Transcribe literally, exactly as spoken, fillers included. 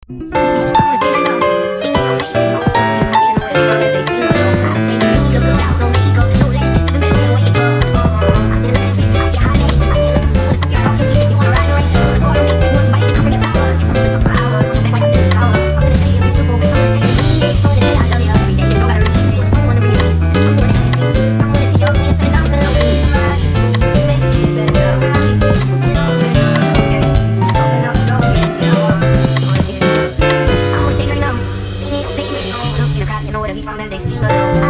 You know what, if he found as they see love.